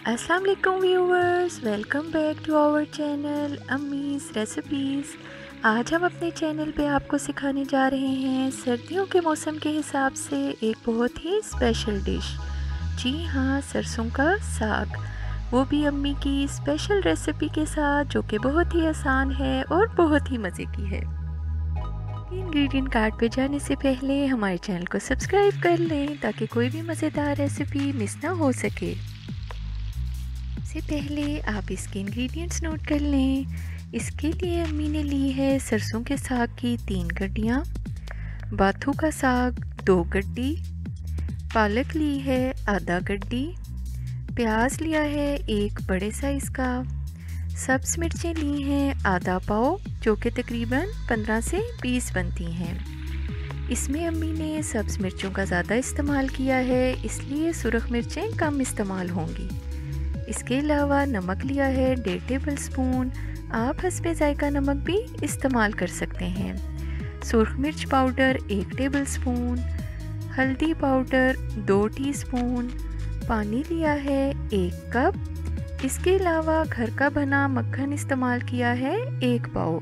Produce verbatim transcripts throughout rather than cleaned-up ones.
अस्सलाम वालेकुम viewers, welcome back to our channel Ammi's recipes. आज हम अपने चैनल पे आपको सिखाने जा रहे हैं सर्दियों के मौसम के हिसाब से एक बहुत ही स्पेशल डिश। जी हाँ, सरसों का साग, वो भी अम्मी की स्पेशल रेसिपी के साथ, जो कि बहुत ही आसान है और बहुत ही मज़े की है। इंग्रेडिएंट कार्ड पे जाने से पहले हमारे चैनल को सब्सक्राइब कर लें ताकि कोई भी मज़ेदार रेसिपी मिस ना हो सके। से पहले आप इसके इंग्रेडिएंट्स नोट कर लें। इसके लिए अम्मी ने ली है सरसों के साग की तीन गड्डियाँ, बाथू का साग दो गड्डी, पालक ली है आधा गड्डी, प्याज लिया है एक बड़े साइज़ का, सब्ज़ मिर्चें ली हैं आधा पाव, जो कि तकरीबन पंद्रह से बीस बनती हैं। इसमें अम्मी ने सब्ज़ मिर्चों का ज़्यादा इस्तेमाल किया है, इसलिए सुरख मिर्चें कम इस्तेमाल होंगी। इसके अलावा नमक लिया है डेढ़ टेबल स्पून, आप हस्बे जायका नमक भी इस्तेमाल कर सकते हैं। सुरख मिर्च पाउडर एक टेबल स्पून, हल्दी पाउडर दो टीस्पून, पानी लिया है एक कप। इसके अलावा घर का बना मक्खन इस्तेमाल किया है एक पाव।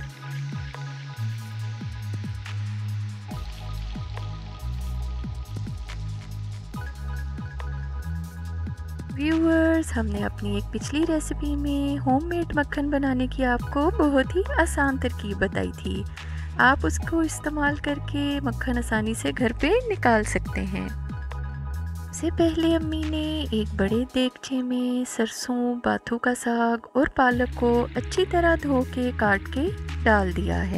व्यूअर्स, हमने अपनी एक पिछली रेसिपी में होममेड मक्खन बनाने की आपको बहुत ही आसान तरकीब बताई थी। आप उसको इस्तेमाल करके मक्खन आसानी से घर पे निकाल सकते हैं। सबसे पहले अम्मी ने एक बड़े देगचे में सरसों, बाथू का साग और पालक को अच्छी तरह धो के काट के डाल दिया है।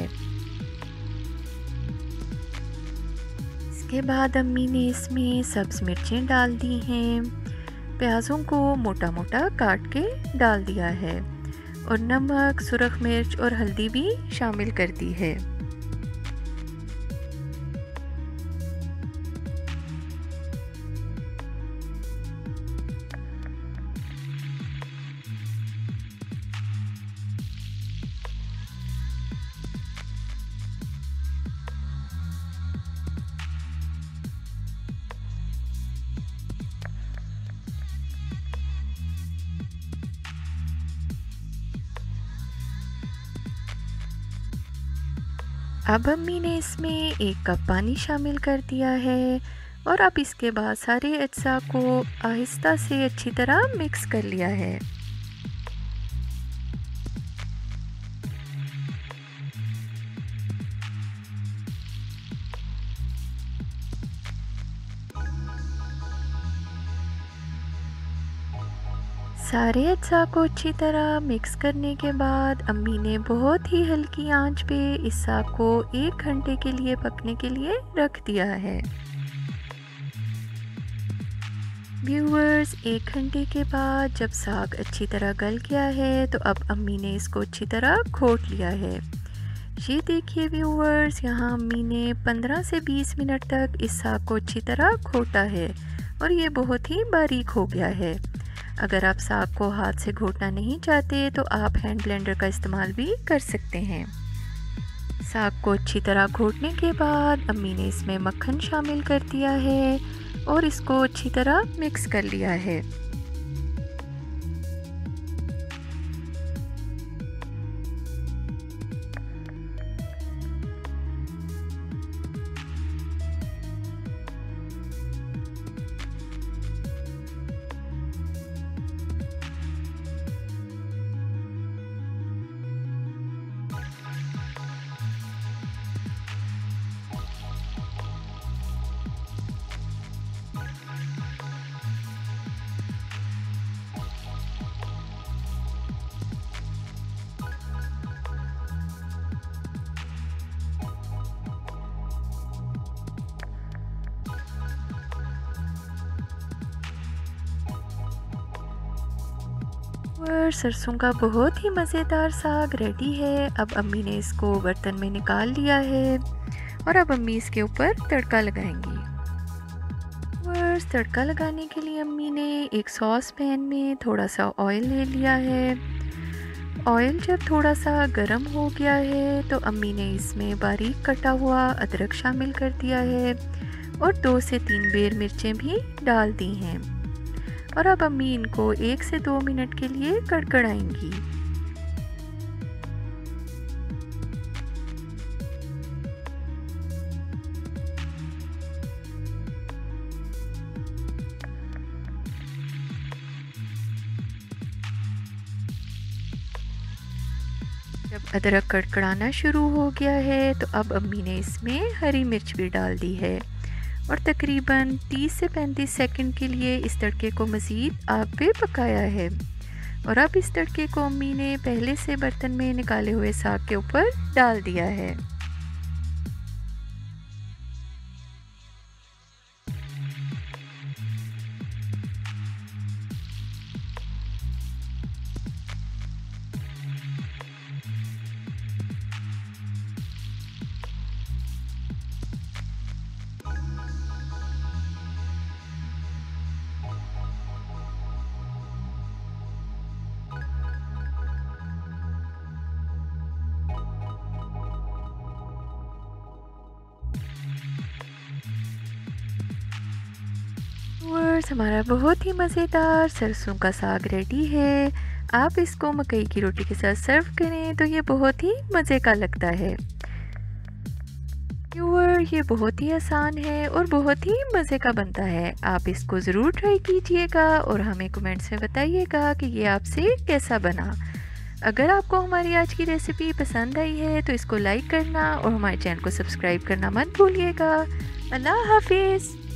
इसके बाद अम्मी ने इसमें सब्ज़ मिर्चें डाल दी हैं, प्याज़ों को मोटा मोटा काट के डाल दिया है और नमक, सुरख मिर्च और हल्दी भी शामिल कर दी है। अब अम्मी ने इसमें एक कप पानी शामिल कर दिया है और अब इसके बाद सारे अज्जा को आहिस्ता से अच्छी तरह मिक्स कर लिया है। सारे अज्जा को अच्छी तरह मिक्स करने के बाद अम्मी ने बहुत ही हल्की आंच पे इस साग को एक घंटे के लिए पकने के लिए रख दिया है। व्यूअर्स, एक घंटे के बाद जब साग अच्छी तरह गल गया है तो अब अम्मी ने इसको अच्छी तरह घोट लिया है। ये देखिए व्यूअर्स, यहाँ अम्मी ने पंद्रह से बीस मिनट तक इस साग को अच्छी तरह घोटा है और ये बहुत ही बारीक हो गया है। अगर आप साग को हाथ से घोटना नहीं चाहते तो आप हैंड ब्लेंडर का इस्तेमाल भी कर सकते हैं। साग को अच्छी तरह घोटने के बाद अम्मी ने इसमें मक्खन शामिल कर दिया है और इसको अच्छी तरह मिक्स कर लिया है। और सरसों का बहुत ही मज़ेदार साग रेडी है। अब अम्मी ने इसको बर्तन में निकाल लिया है और अब अम्मी इसके ऊपर तड़का लगाएंगी। और तड़का लगाने के लिए अम्मी ने एक सॉस पैन में थोड़ा सा ऑयल ले लिया है। ऑयल जब थोड़ा सा गर्म हो गया है तो अम्मी ने इसमें बारीक कटा हुआ अदरक शामिल कर दिया है और दो से तीन बेर मिर्चें भी डाल दी हैं। और अब अम्मी इनको एक से दो मिनट के लिए कड़कड़ाएंगी। जब अदरक कड़कड़ाना शुरू हो गया है तो अब अम्मी ने इसमें हरी मिर्च भी डाल दी है और तकरीबन तीस से पैंतीस सेकंड के लिए इस तड़के को मज़ीद आग पे पकाया है। और अब इस तड़के को अम्मी ने पहले से बर्तन में निकाले हुए साग के ऊपर डाल दिया है। व्यूअर्स, हमारा बहुत ही मज़ेदार सरसों का साग रेडी है। आप इसको मकई की रोटी के साथ सर्व करें तो ये बहुत ही मज़े का लगता है। व्यूअर, ये बहुत ही आसान है और बहुत ही मज़े का बनता है। आप इसको ज़रूर ट्राई कीजिएगा और हमें कमेंट्स में बताइएगा कि ये आपसे कैसा बना। अगर आपको हमारी आज की रेसिपी पसंद आई है तो इसको लाइक करना और हमारे चैनल को सब्सक्राइब करना मत भूलिएगा। अल्लाह हाफिज़।